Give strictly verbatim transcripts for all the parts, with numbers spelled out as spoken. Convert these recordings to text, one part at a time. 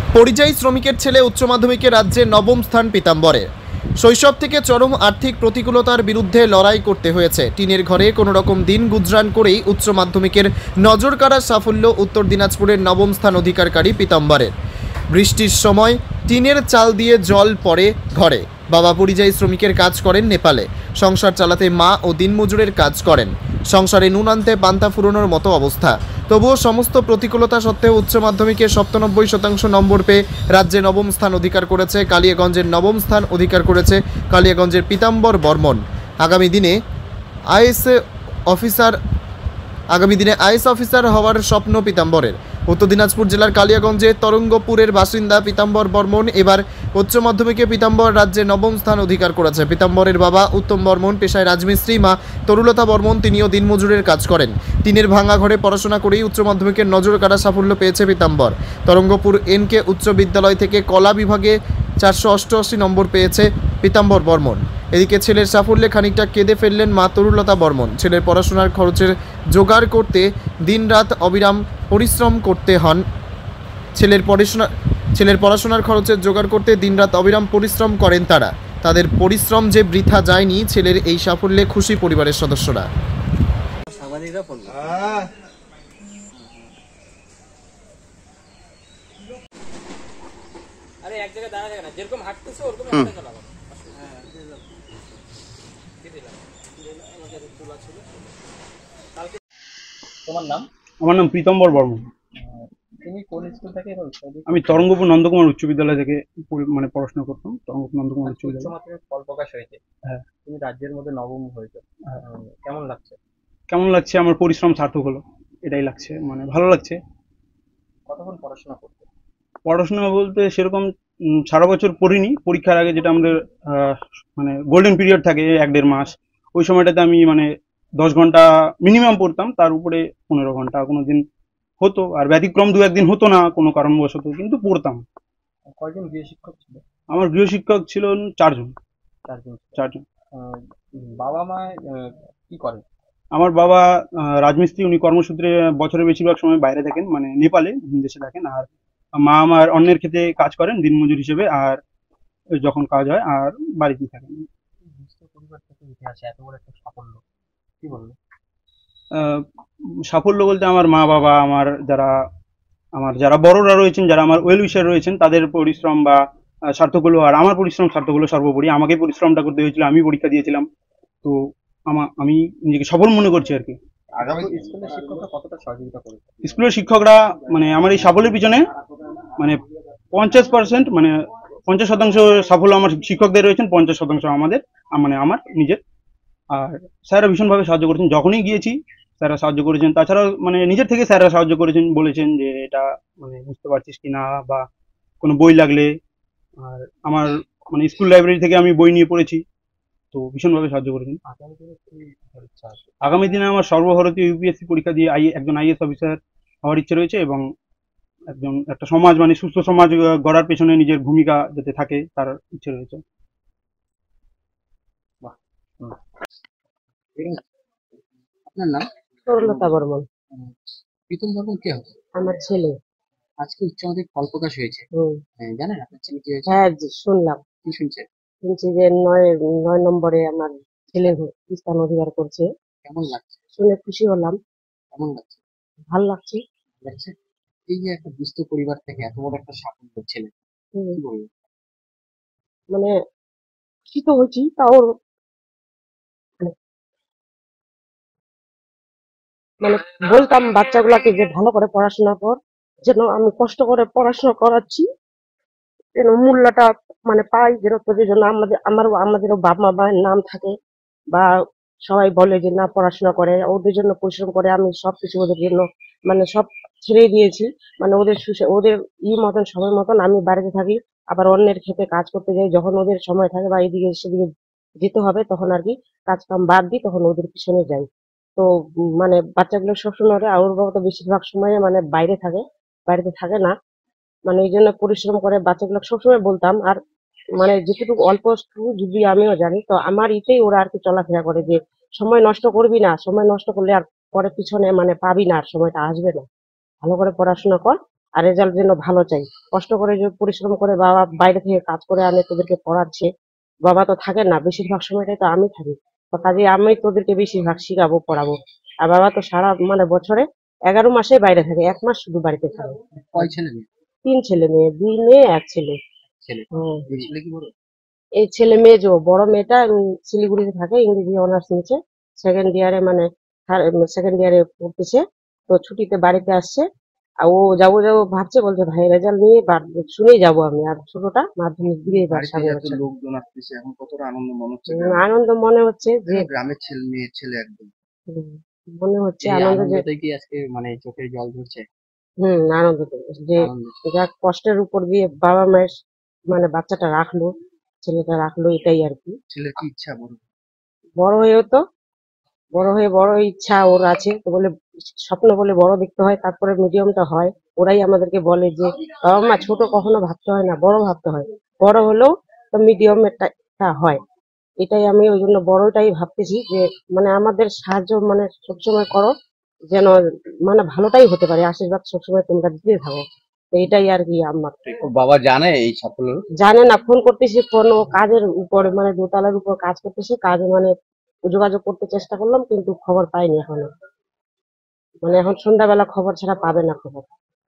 পরিযায়ী শ্রমিকের ছেলে উচ্চ মাধ্যমিকে রাজ্যে নবম স্থান পীতাম্বরের। শৈশব থেকে চরম আর্থিক প্রতিকূলতার বিরুদ্ধে লড়াই করতে হয়েছে। টিনের ঘরে কোনো রকম দিন গুজরান করেই উচ্চ মাধ্যমিকের নজর কাড়া সাফল্য উত্তর দিনাজপুরের নবম স্থান অধিকারকারী পীতাম্বরের। বৃষ্টির সময় টিনের চাল দিয়ে জল পড়ে ঘরে। বাবা পরিযায়ী শ্রমিকের কাজ করেন নেপালে। সংসার চালাতে মা ও দিনমজুরের কাজ করেন। সংসারে নুন আনতে পান্তা ফুরোনোর মতো অবস্থা। তবুও সমস্ত প্রতিকূলতা সত্ত্বেও উচ্চ মাধ্যমিকে সপ্তানব্বই শতাংশ নম্বর পেয়ে রাজ্যে নবম স্থান অধিকার করেছে কালিয়াগঞ্জের নবম স্থান অধিকার করেছে কালিয়াগঞ্জের পীতাম্বর বর্মন। আগামী দিনে আইএস অফিসার আগামী দিনে আইএস অফিসার হওয়ার স্বপ্ন পীতাম্বরের। উত্তর দিনাজপুর জেলার কালিয়াগঞ্জে তরঙ্গপুরের বাসিন্দা পীতাম্বর বর্মন এবার উচ্চ মাধ্যমিকে পীতাম্বর রাজ্যে নবম স্থান অধিকার করেছে। পীতাম্বরের বাবা উত্তম বর্মন পেশায় রাজমিস্ত্রি, মা তরুলতা বর্মন তিনিও দিনমজুরের কাজ করেন। টিনের ভাঙা ঘরে পড়াশোনা করেই উচ্চ মাধ্যমিকের নজর কাড়া সাফল্য পেয়েছে পীতাম্বর। তরঙ্গপুর এনকে উচ্চ বিদ্যালয় থেকে কলা বিভাগে চারশো অষ্টআশি নম্বর পেয়েছে পীতাম্বর বর্মন। এদিকে ছেলের সাফল্যে খানিকটা কেঁদে ফেললেন মা তরুলতা বর্মন। ছেলের পড়াশোনার খরচের জোগাড় করতে দিনরাত অবিরাম পরিশ্রম করতে হন ছেলের পড়াশোনা ছেলের পড়াশোনার খরচের জোগাড় করতে দিনরাত অবিরাম পরিশ্রম করেন তারা। তাদের পরিশ্রম যে বৃথা যায়নি, ছেলের এই সাফল্যে খুশি পরিবারের সদস্যরা। আরে এক জায়গায় দাঁড়া যায় না, যেরকম হাঁটতেছে ওরকম হাঁটতে চালাবো। তোমার নাম? আমার নাম পীতাম্বর বর্মন। তুমি কোন স্কুল থেকে? আমি তরঙ্গপুর নন্দকুমার উচ্চ বিদ্যালয় থেকে মানে পড়াশোনা করতাম। তরঙ্গপুর নন্দকুমার উচ্চ বিদ্যালয় মাধ্যমিক ফল প্রকাশ হয়েছে। হ্যাঁ, তুমি রাজ্যের মধ্যে নবম হয়েছে। কেমন লাগছে? কেমন লাগছে? আমার পরিশ্রম সার্থক হলো, এটাই লাগছে, মানে ভালো লাগছে। কতক্ষণ পড়াশোনা করতে? পড়াশোনা বলতে সেরকম সারা বছর পড়িনি। পরীক্ষার আগে যেটা আমাদের মানে গোল্ডেন পিরিয়ড থাকে এক দেড় মাস, ওই সময়টাতে আমি মানে দশ ঘন্টা মিনিমাম পড়তাম, তার উপরে পনেরো ঘন্টা কোনো দিন হতো, আর ব্যতিক্রম দু একদিন হতো না কোনো কারণবশত, কিন্তু পড়তাম। কয়জন গৃহশিক্ষক ছিল? আমার গৃহশিক্ষক ছিল চারজন। চারজন চারজন বাবা মা কি করেন? আমার বাবা রাজমিস্ত্রি, উনি কর্মসূত্রে বছরের বেশিরভাগ সময় বাইরে থাকেন, মানে নেপালে দেশে থাকেন। আর মা আমার অন্যের ক্ষেত্রে কাজ করেন দিনমজুর হিসেবে, আর যখন কাজ হয় আর বাড়িতে থাকেন। পরিবার থেকে উঠে আসে এত বড় একটা সাফল্য, কি বলবো? সাফল্য বলতে আমার মা বাবা, আমার যারা আমার যারা বড়রা রয়েছেন, যারা আমার ওয়েল উইশার রয়েছেন, তাদের পরিশ্রম বা সার্থক হলো, আর আমার পরিশ্রম সার্থক হলো। সর্বোপরি আমাকে পরিশ্রমটা করতে হয়েছিল, আমি পরীক্ষা দিয়েছিলাম, তো আমার আমি নিজেকে সফল মনে করছি আর কি। আগামী স্কুলের শিক্ষকরা কতটা সহযোগিতা করেছে? স্কুলের শিক্ষকরা মানে আমার এই সাফল্যের পিছনে মানে পঞ্চাশ পার্সেন্ট মানে পঞ্চাশ শতাংশ সাফল্য আমার শিক্ষকদের রয়েছেন, পঞ্চাশ শতাংশ আমাদের মানে আমার নিজের। আর স্যাররা ভীষণভাবে সাহায্য করেছেন, যখনই গিয়েছি স্যাররা সাহায্য করেছেন। তাছাড়াও মানে নিজের থেকে স্যাররা সাহায্য করেছেন, বলেছেন যে এটা মানে বুঝতে পারছিস কি না, বা কোনো বই লাগলে। আর আমার মানে স্কুল লাইব্রেরি থেকে আমি বই নিয়ে পড়েছি, তো ভীষণভাবে সাহায্য করেছেন। আগামী দিনে আমার সর্বভারতীয় ইউপিএসসি পরীক্ষা দিয়ে আই একজন আইএস অফিসার হওয়ার ইচ্ছে রয়েছে, এবং একজন একটা সমাজ মানে সুস্থ সমাজ গড়ার পেছনে নিজের ভূমিকা যাতে থাকে তার ইচ্ছে রয়েছে। আপনার নাম? তরুলতা বর্মন। প্রীতম বর্মন কে হবে? আমার ছেলে। আজকে উচ্চ মাধ্যমিক ফল প্রকাশ হয়েছে, জানেন আপনার ছেলে কি হয়েছে? হ্যাঁ, শুনলাম। কি শুনছে? শুনছি যে নয় নয় নম্বরে আমার ছেলে স্থান অধিকার করছে। কেমন লাগছে? শুনে খুশি হলাম। কেমন লাগছে? ভাল লাগছে। লাগছে। এই যে একটা দুস্থ পরিবার থেকে এত বড় একটা সাফল্য ছেলে, কি বলবো? মানে খুশি তো হয়েছি, তাও মানে বলতাম বাচ্চাগুলাকে যে ভালো করে পড়াশোনা কর, যেন আমি কষ্ট করে পড়াশোনা করাচ্ছি যেন মূল্যটা মানে পাই, যেন তোদের জন্য আমাদের আমারও আমাদেরও বাবা মায়ের নাম থাকে, বা সবাই বলে যে না পড়াশোনা করে, ওদের জন্য পরিশ্রম করে। আমি সবকিছু ওদের জন্য মানে সব ছেড়ে দিয়েছি, মানে ওদের ওদের ই মতন সময় মতন আমি বাড়িতে থাকি, আবার অন্যের ক্ষেত্রে কাজ করতে যাই। যখন ওদের সময় থাকে বা এদিকে সেদিকে যেতে হবে, তখন আর কি কাজ কাম বাদ দিই, তখন ওদের পিছনে যাই। তো মানে বাচ্চাগুলো সবসময় ওর বাবা তো বেশিরভাগ সময় মানে বাইরে থাকে, বাড়িতে থাকে না, মানে এই জন্য পরিশ্রম করে বাচ্চাগুলো সবসময় বলতাম। আর মানে যেটুকু অল্প যদি আমিও জানি, তো আমার ইতেই ওরা আর কি চলাফেরা করে যে সময় নষ্ট করবি না, সময় নষ্ট করলে আর পরে পিছনে মানে পাবি না, আর সময়টা আসবে না, ভালো করে পড়াশোনা কর। আর রেজাল্ট যেন ভালো চাই। কষ্ট করে যে পরিশ্রম করে বাবা বাইরে থেকে কাজ করে আনে তোদেরকে পড়াচ্ছে, বাবা তো থাকে না, বেশিরভাগ সময়টাই তো আমি থাকি, তো কাজে আমি তোদেরকে বেশিরভাগ শিখাবো পড়াবো। আর বাবা তো সারা মানে বছরে এগারো মাসে বাইরে থাকে, এক মাস শুধু বাড়িতে থাকে। কয় ছেলে মেয়ে? তিন ছেলে মেয়ে, দুই মেয়ে এক ছেলে। ছেলে হুম। এই ছেলে কি বড়? এই ছেলে মেয়ে যে বড় মেয়েটা উম, শিলিগুড়িতে থাকে, ইংরেজি অনার্স নিচ্ছে, সেকেন্ড ইয়ারে মানে সেকেন্ড ইয়ারে পড়তেছে, তো ছুটিতে বাড়িতে আসছে। আর ও যাবো যাবো ভাবছে, বলছে ভাই রেজাল্ট নিয়ে বার- শুনেই যাবো আমি। আর ছোটটা মাধ্যমিক দিয়ে এবার বাড়িতে সামনে এত বছর। লোকজন আসতেছে, এখন কতটা আনন্দ মনে হচ্ছে উম, গ্রামে? আনন্দ মনে হচ্ছে যে একদম গ্রামের ছেলে মেয়ে ছেলে একদম। উম, মনে হচ্ছে এই আনন্দ যে আনন্দতে কি আজকে মানে চোখে জল ঝরছে? হম আনন্দ তো, যে আনন্দ। যা কষ্টের উপর দিয়ে বাবা মায়ের মানে বাচ্চাটা রাখলো, ছেলেটা রাখলো, এটাই আর কি। ছেলের কি ইচ্ছা বড়? বড় হয়েও তো বড় হয়ে বড় ইচ্ছা ওর আছে, তো বলে স্বপ্ন বলে বড় দেখতে হয়, তারপরে মিডিয়ামটা হয়। ওরাই আমাদেরকে বলে যে বাবা মা ছোট কখনো ভাবতে হয় না, বড় ভাবতে হয়, বড় হলেও তো মিডিয়াম একটা হয়। এটাই আমি ওই জন্য বড়টাই ভাবতেছি, যে মানে আমাদের সাহায্য মানে সবসময় করো, যেন মানে ভালোটাই হতে পারে, আশীর্বাদ সবসময় তোমরা দিতে থাকো। তো এটাই আর কি আমার। বাবা জানে এই সাফল্য? জানে না, ফোন করতেছি, ফোন ও কাজের উপরে মানে দোতলার উপর কাজ করতেছে, কাজে মানে যোগাযোগ করতে চেষ্টা করলাম কিন্তু খবর পাইনি এখনো। মানে এখন সন্ধ্যাবেলা খবর ছাড়া পাবে না খবর।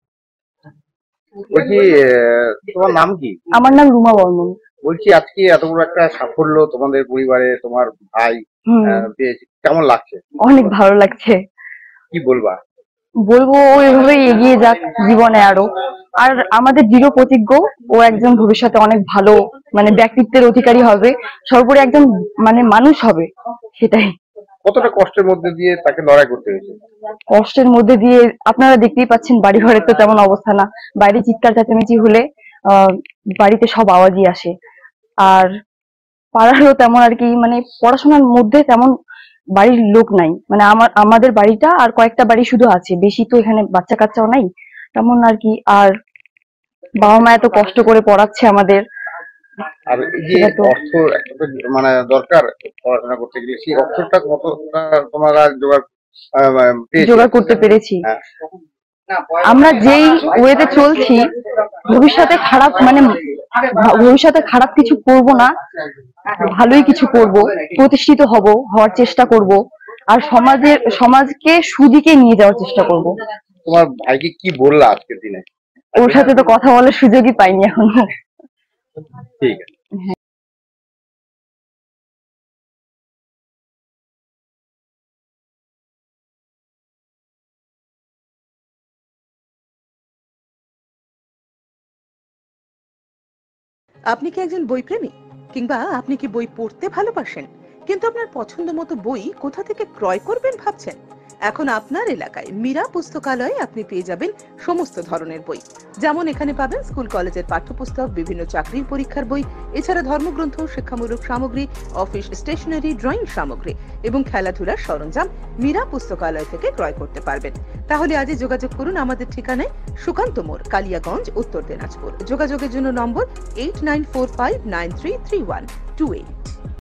বলছি আহ, তোমার নাম কি? আমার নাম রুমা বর্মন। বলছি আজকে এত বড় একটা সাফল্য তোমাদের পরিবারে, তোমার ভাই হুম, আহ, পেয়েছে, কেমন লাগছে? অনেক ভালো লাগছে। কি বলবা? বলবো ও এভাবেই এগিয়ে যাক জীবনে আরো। আর আমাদের দৃঢ় প্রতিজ্ঞ, ও একজন ভবিষ্যতে অনেক ভালো মানে ব্যক্তিত্বের অধিকারী হবে, সর্বোপরি একজন মানে মানুষ হবে, সেটাই। কতটা কষ্টের মধ্যে দিয়ে তাকে লড়াই করতে হয়েছে? কষ্টের মধ্যে দিয়ে আপনারা দেখতেই পাচ্ছেন, বাড়ি ঘরের তো তেমন অবস্থা না, বাইরে চিৎকার চেঁচামেচি হলে আহ বাড়িতে সব আওয়াজই আসে। আর পাড়ারও তেমন আর কি মানে পড়াশোনার মধ্যে তেমন বাড়ির লোক নাই, মানে আমার আমাদের বাড়িটা আর কয়েকটা বাড়ি শুধু আছে, বেশি তো এখানে বাচ্চা কাচ্চাও নাই তেমন আর কি। আর বাবা মা এত কষ্ট করে পড়াচ্ছে আমাদের, আর এই যে সেটা তো অর্থ একটা তো মানে দরকার পড়াশোনা করতে গেলে, সেই অর্থটা কতটা তোমরা জোগাড় আহ, পেয়েছো? জোগাড় করতে পেরেছি। হ্যাঁ। আমরা যেই ওয়েতে চলছি, ভবিষ্যতে খারাপ মানে ভবিষ্যতে খারাপ কিছু করব না, ভালোই কিছু করব, প্রতিষ্ঠিত হব, হওয়ার চেষ্টা করব, আর সমাজের সমাজকে সুদিকে নিয়ে যাওয়ার চেষ্টা করব। তোমার ভাইকে কি বললা আজকের দিনে? ওর সাথে তো কথা বলার সুযোগই পাইনি এখনো। ঠিক আছে। আপনি কি একজন বই প্রেমী, কিংবা আপনি কি বই পড়তে ভালোবাসেন কিন্তু আপনার পছন্দ মতো বই কোথা থেকে ক্রয় করবেন ভাবছেন? এখন আপনার এলাকায় মীরা পুস্তকালয়ে আপনি পেয়ে যাবেন সমস্ত ধরনের বই। যেমন এখানে পাবেন স্কুল কলেজের পাঠ্যপুস্তক, বিভিন্ন চাকরির পরীক্ষার বই, এছাড়া ধর্মগ্রন্থ, শিক্ষামূলক সামগ্রী, অফিস স্টেশনারি, ড্রয়িং সামগ্রী এবং খেলাধুলার সরঞ্জাম মীরা পুস্তকালয় থেকে ক্রয় করতে পারবেন। তাহলে আজই যোগাযোগ করুন আমাদের ঠিকানায়, সুকান্ত মোড়, কালিয়াগঞ্জ, উত্তর দিনাজপুর। যোগাযোগের জন্য নম্বর eight nine four five nine three three one two eight.